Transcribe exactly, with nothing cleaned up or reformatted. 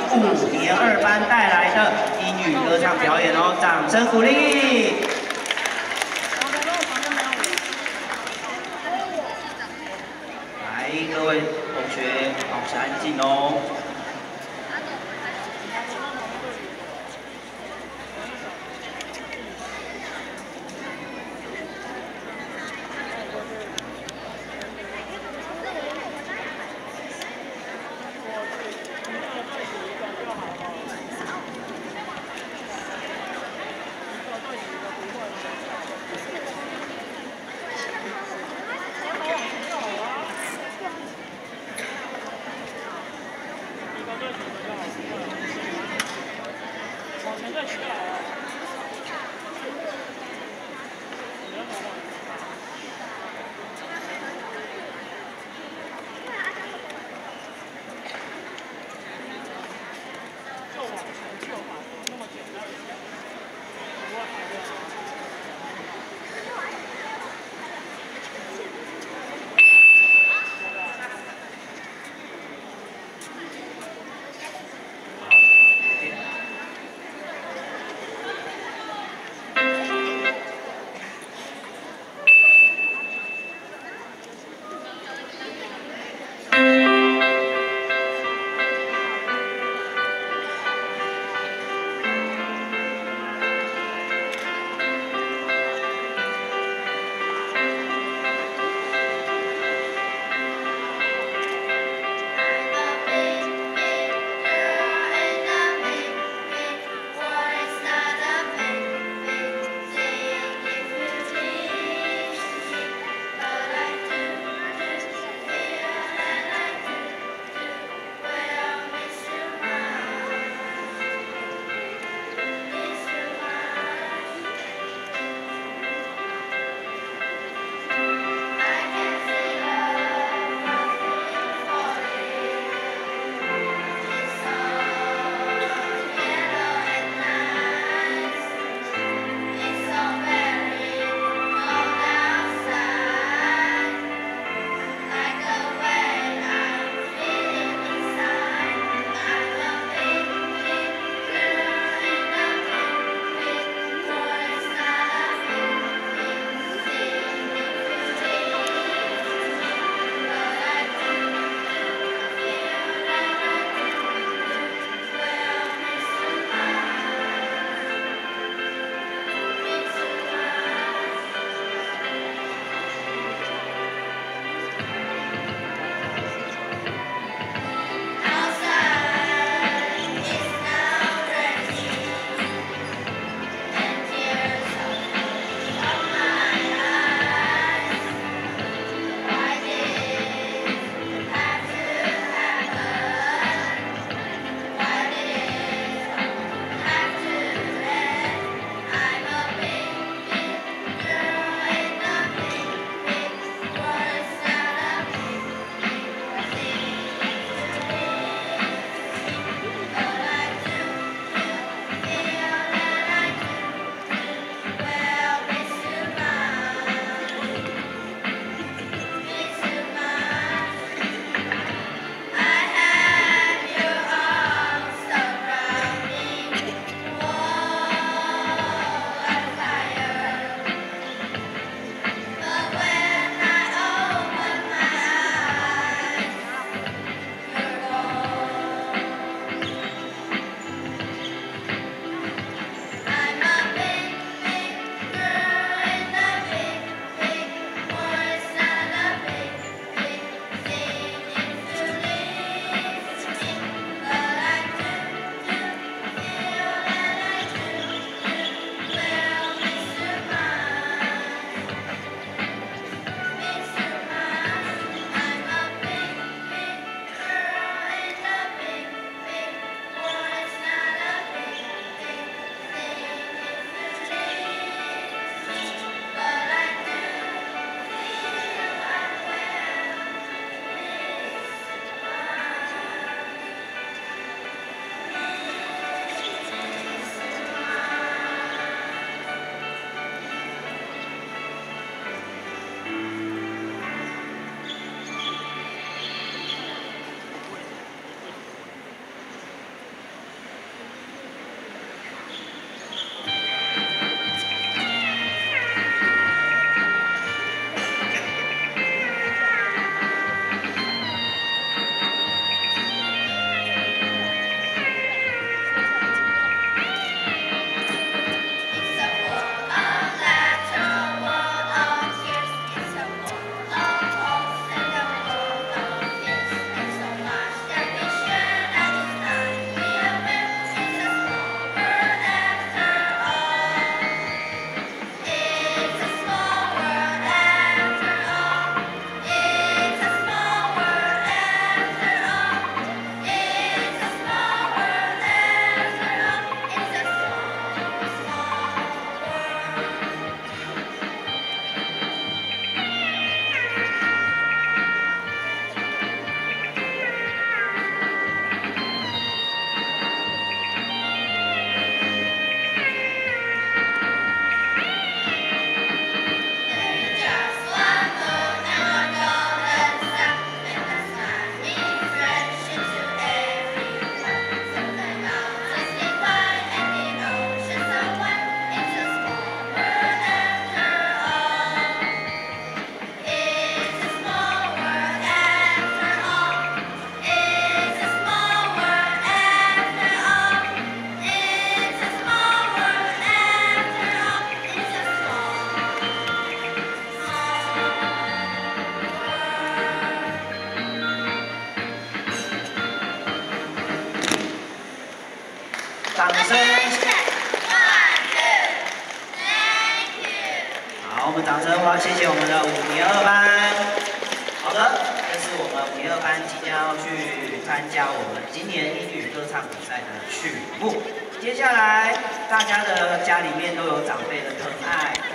五年二班带来的英语歌唱表演哦，掌声鼓励！来，各位同学保持安静哦。 掌声！好，我们掌声欢谢谢我们的五年二班。好的，这是我们五年二班即将要去参加我们今年英语歌唱比赛的曲目。接下来，大家的家里面都有长辈的疼爱。